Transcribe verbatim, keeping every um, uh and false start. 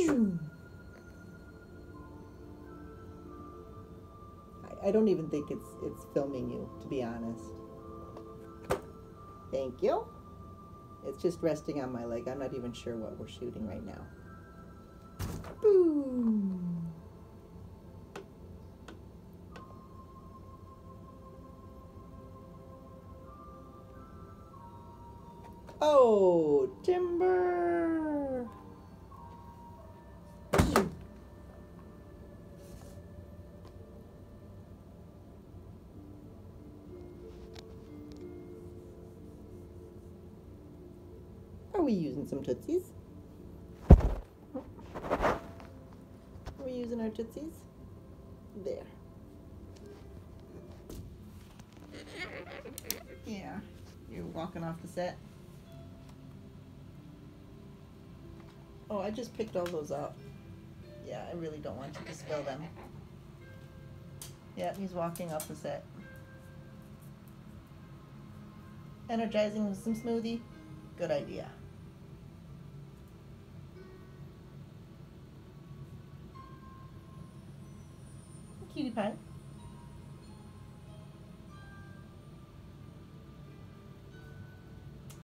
I don't even think it's it's filming you, to be honest. Thank you. It's just resting on my leg. I'm not even sure what we're shooting right now. Boom. Oh, timber. Are we using some tootsies? Are we using our tootsies? There. Yeah, you're walking off the set. Oh, I just picked all those up. Yeah, I really don't want you to spill them. Yeah, he's walking off the set. Energizing with some smoothie? Good idea. Cutie pie.